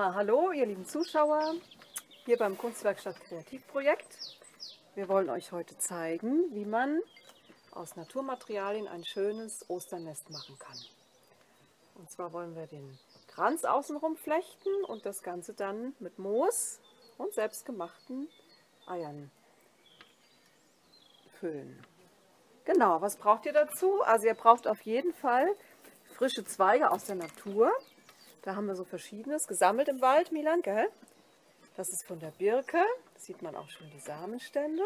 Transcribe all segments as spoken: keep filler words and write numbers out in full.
Ja, hallo ihr lieben Zuschauer, hier beim Kunstwerkstatt Kreativprojekt. Wir wollen euch heute zeigen, wie man aus Naturmaterialien ein schönes Osternest machen kann. Und zwar wollen wir den Kranz außenrum flechten und das Ganze dann mit Moos und selbstgemachten Eiern füllen. Genau, was braucht ihr dazu? Also ihr braucht auf jeden Fall frische Zweige aus der Natur. Da haben wir so Verschiedenes gesammelt im Wald, Milan, gell? Das ist von der Birke, da sieht man auch schon die Samenstände.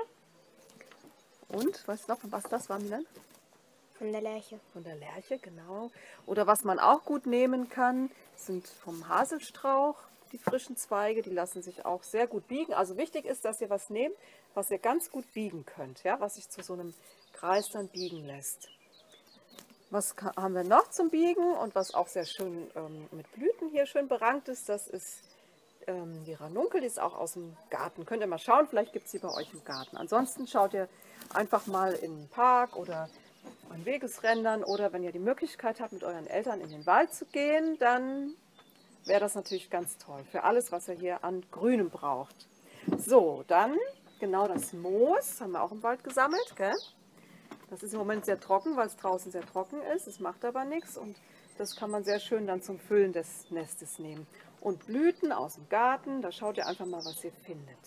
Und, weißt du noch, von was das war, Milan? Von der Lerche. Von der Lerche, genau. Oder was man auch gut nehmen kann, sind vom Haselstrauch die frischen Zweige. Die lassen sich auch sehr gut biegen. Also wichtig ist, dass ihr was nehmt, was ihr ganz gut biegen könnt, ja? Was sich zu so einem Kreis dann biegen lässt. Was haben wir noch zum Biegen und was auch sehr schön ähm, mit Blüten hier schön berankt ist, das ist ähm, die Ranunkel, die ist auch aus dem Garten. Könnt ihr mal schauen, vielleicht gibt es sie bei euch im Garten. Ansonsten schaut ihr einfach mal in den Park oder an Wegesrändern oder wenn ihr die Möglichkeit habt, mit euren Eltern in den Wald zu gehen, dann wäre das natürlich ganz toll für alles, was ihr hier an Grünem braucht. So, dann genau das Moos, haben wir auch im Wald gesammelt, gell? Das ist im Moment sehr trocken, weil es draußen sehr trocken ist. Es macht aber nichts und das kann man sehr schön dann zum Füllen des Nestes nehmen. Und Blüten aus dem Garten, da schaut ihr einfach mal, was ihr findet.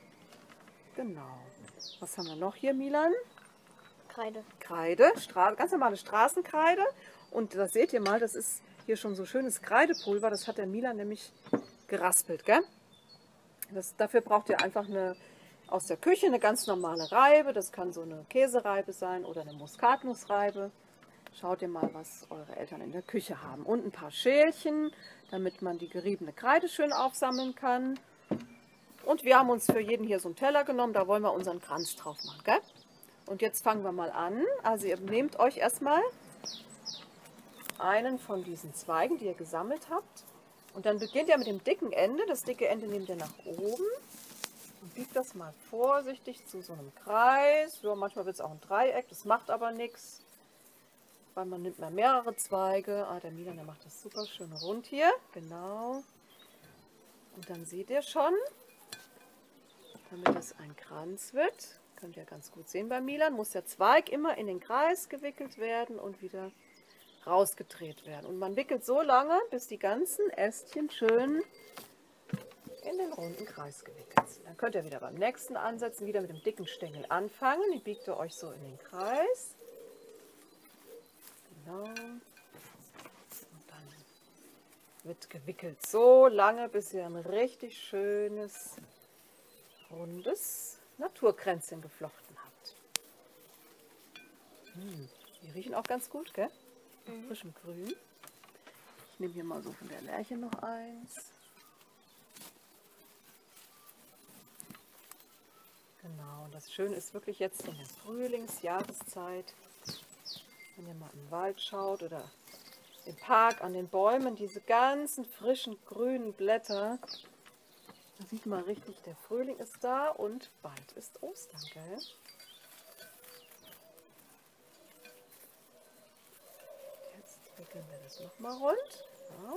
Genau. Was haben wir noch hier, Milan? Kreide. Kreide, Stra ganz normale Straßenkreide. Und da seht ihr mal, das ist hier schon so schönes Kreidepulver. Das hat der Milan nämlich geraspelt, gell? Das, dafür braucht ihr einfach eine aus der Küche eine ganz normale Reibe. Das kann so eine Käsereibe sein oder eine Muskatnussreibe. Schaut ihr mal, was eure Eltern in der Küche haben. Und ein paar Schälchen, damit man die geriebene Kreide schön aufsammeln kann. Und wir haben uns für jeden hier so einen Teller genommen. Da wollen wir unseren Kranz drauf machen, gell? Und jetzt fangen wir mal an. Also ihr nehmt euch erstmal einen von diesen Zweigen, die ihr gesammelt habt. Und dann beginnt ihr mit dem dicken Ende. Das dicke Ende nehmt ihr nach oben. Und biegt das mal vorsichtig zu so einem Kreis. Ja, manchmal wird es auch ein Dreieck, das macht aber nichts. Weil man nimmt mal mehrere Zweige. Ah, der Milan, der macht das super schön rund hier. Genau. Und dann seht ihr schon, damit das ein Kranz wird, könnt ihr ganz gut sehen bei Milan, muss der Zweig immer in den Kreis gewickelt werden und wieder rausgedreht werden. Und man wickelt so lange, bis die ganzen Ästchen schön in den runden Kreis gewickelt sind. Dann könnt ihr wieder beim nächsten ansetzen, wieder mit dem dicken Stängel anfangen. Die biegt ihr euch so in den Kreis. Genau. Und dann wird gewickelt so lange, bis ihr ein richtig schönes, rundes Naturkränzchen geflochten habt. Hm, die riechen auch ganz gut, gell? Mhm. Frischem Grün. Ich nehme hier mal so von der Lerche noch eins. Genau, und das Schöne ist wirklich jetzt in der Frühlingsjahreszeit, wenn ihr mal im Wald schaut oder im Park an den Bäumen, diese ganzen frischen grünen Blätter, da sieht man richtig, der Frühling ist da und bald ist Ostern, gell? Jetzt wickeln wir das nochmal rund. Ja.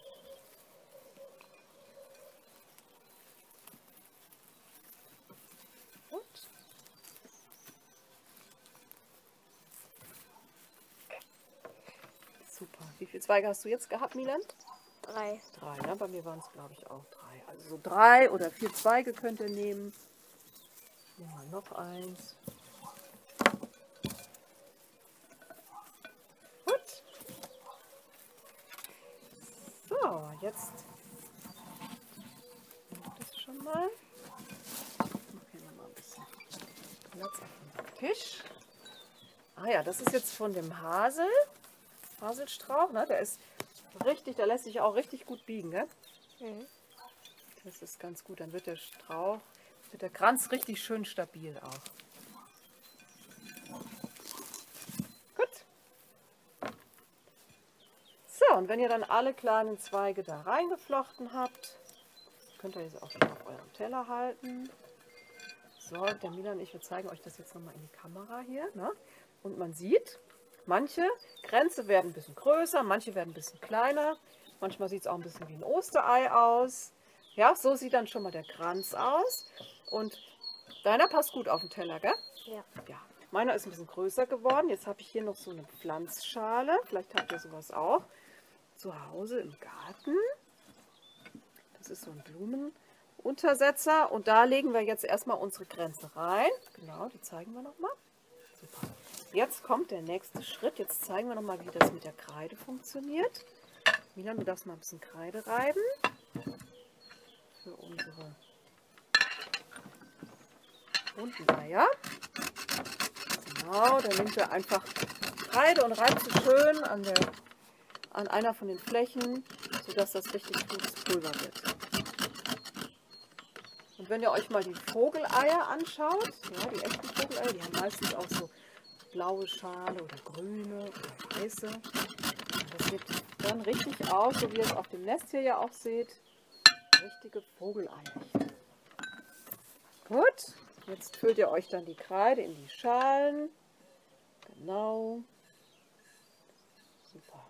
Super. Wie viele Zweige hast du jetzt gehabt, Milan? Drei. Drei, ne? Bei mir waren es, glaube ich, auch drei. Also so drei oder vier Zweige könnt ihr nehmen. Nehmen wir noch eins. Gut. So, jetzt das schon mal. Ich mache hier mal ein bisschen Platz auf unserem Tisch. Ah ja, das ist jetzt von dem Hasel. Haselstrauch, ne? Der ist richtig, der lässt sich auch richtig gut biegen, ne? Mhm. Das ist ganz gut, dann wird der Strauch, wird der Kranz richtig schön stabil auch. Gut. So, und wenn ihr dann alle kleinen Zweige da reingeflochten habt, könnt ihr jetzt auch schon auf eurem Teller halten. So, der Milan und ich, wir zeigen euch das jetzt nochmal in die Kamera hier, ne? Und man sieht, manche Kränze werden ein bisschen größer, manche werden ein bisschen kleiner. Manchmal sieht es auch ein bisschen wie ein Osterei aus. Ja, so sieht dann schon mal der Kranz aus. Und deiner passt gut auf den Teller, gell? Ja. Ja. Meiner ist ein bisschen größer geworden. Jetzt habe ich hier noch so eine Pflanzschale. Vielleicht habt ihr sowas auch zu Hause im Garten. Das ist so ein Blumenuntersetzer. Und da legen wir jetzt erstmal unsere Kränze rein. Genau, die zeigen wir nochmal. Super. Jetzt kommt der nächste Schritt. Jetzt zeigen wir nochmal, wie das mit der Kreide funktioniert. Milan, du darfst mal ein bisschen Kreide reiben. Für unsere bunten Eier. Genau, dann nimmt er einfach Kreide und reibt sie schön an, der, an einer von den Flächen, sodass das richtig gutes Pulver wird. Und wenn ihr euch mal die Vogeleier anschaut, ja, die echten Vogeleier, die haben meistens auch so blaue Schale oder grüne oder weiße. Und das sieht dann richtig aus, so wie ihr es auf dem Nest hier ja auch seht. Richtige Vogeleier. Gut, jetzt füllt ihr euch dann die Kreide in die Schalen. Genau. Super.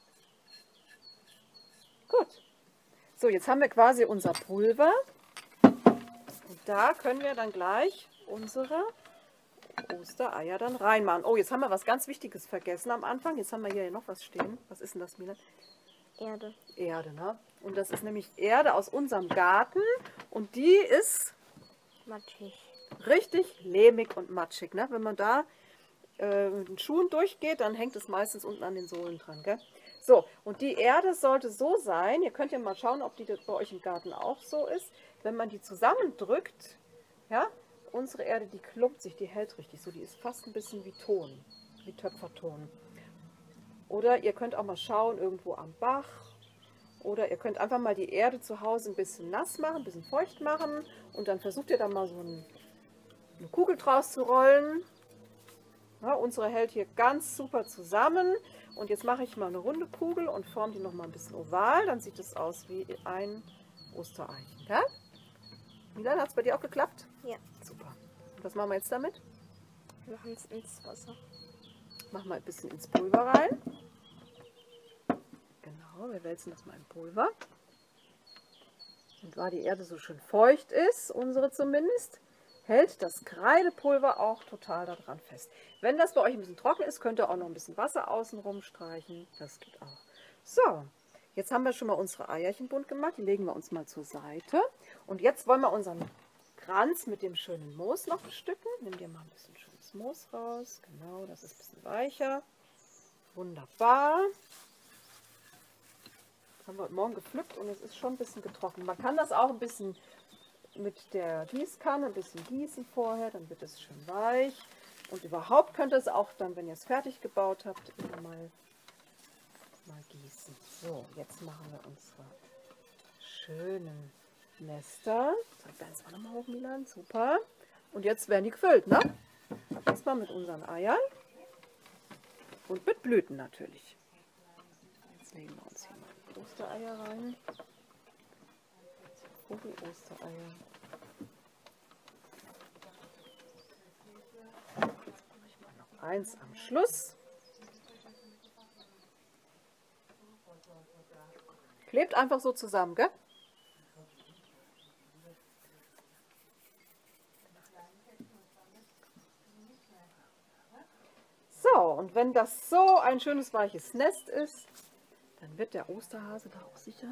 Gut. So, jetzt haben wir quasi unser Pulver. Und da können wir dann gleich unsere Ostereier dann reinmachen. Oh, jetzt haben wir was ganz Wichtiges vergessen am Anfang. Jetzt haben wir hier noch was stehen. Was ist denn das, Milan? Erde. Erde, ne? Und das ist nämlich Erde aus unserem Garten. Und die ist Matschig. richtig lehmig und matschig. Ne? Wenn man da äh, mit den Schuhen durchgeht, dann hängt es meistens unten an den Sohlen dran. Gell? So, und die Erde sollte so sein, ihr könnt ja mal schauen, ob die bei euch im Garten auch so ist. Wenn man die zusammendrückt, ja, unsere Erde, die klumpt sich, die hält richtig so. Die ist fast ein bisschen wie Ton, wie Töpferton. Oder ihr könnt auch mal schauen, irgendwo am Bach. Oder ihr könnt einfach mal die Erde zu Hause ein bisschen nass machen, ein bisschen feucht machen. Und dann versucht ihr da mal so ein, eine Kugel draus zu rollen. Ja, unsere hält hier ganz super zusammen. Und jetzt mache ich mal eine runde Kugel und forme die noch mal ein bisschen oval. Dann sieht es aus wie ein Ostereichen. Ja? Milan, hat es bei dir auch geklappt? Ja. Super. Und was machen wir jetzt damit? Wir machen es ins Wasser. Machen wir ein bisschen ins Pulver rein. Genau, wir wälzen das mal in Pulver. Und weil die Erde so schön feucht ist, unsere zumindest, hält das Kreidepulver auch total daran fest. Wenn das bei euch ein bisschen trocken ist, könnt ihr auch noch ein bisschen Wasser außenrum streichen. Das geht auch. So, jetzt haben wir schon mal unsere Eierchen bunt gemacht. Die legen wir uns mal zur Seite. Und jetzt wollen wir unseren Kranz mit dem schönen Moos noch bestücken. Nimm dir mal ein bisschen schönes Moos raus. Genau, das ist ein bisschen weicher. Wunderbar. Das haben wir heute Morgen gepflückt und es ist schon ein bisschen getrocknet. Man kann das auch ein bisschen mit der Gießkanne, ein bisschen gießen vorher, dann wird es schön weich. Und überhaupt könnt ihr es auch dann, wenn ihr es fertig gebaut habt, immer mal, mal gießen. So, jetzt machen wir unsere schönen Nester. Zeig deins mal nochmal hoch, Milan. Super. Und jetzt werden die gefüllt, ne? Erstmal mit unseren Eiern und mit Blüten natürlich. Jetzt legen wir uns hier mal Ostereier rein. Vogel-Ostereier. Jetzt mache ich mal noch eins am Schluss. Klebt einfach so zusammen, gell? So, und wenn das so ein schönes weiches Nest ist, dann wird der Osterhase da auch sicher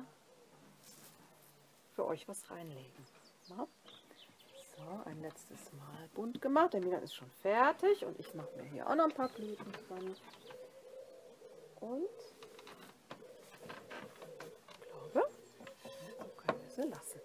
für euch was reinlegen. Na? So, ein letztes Mal bunt gemacht. Der Milan ist schon fertig und ich mache mir hier auch noch ein paar Blüten dran. Und ich glaube, so können wir sie lassen.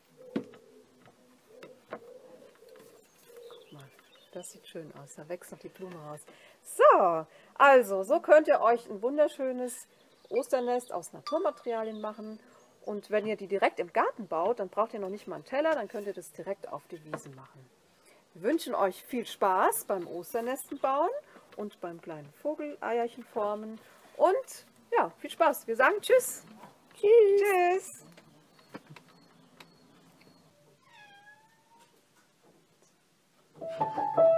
Guck mal, das sieht schön aus. Da wächst noch die Blume raus. So, also so könnt ihr euch ein wunderschönes Osternest aus Naturmaterialien machen. Und wenn ihr die direkt im Garten baut, dann braucht ihr noch nicht mal einen Teller, dann könnt ihr das direkt auf die Wiesen machen. Wir wünschen euch viel Spaß beim Osternesten bauen und beim kleinen Vogeleierchen formen. Und ja, viel Spaß. Wir sagen Tschüss. Tschüss. Tschüss.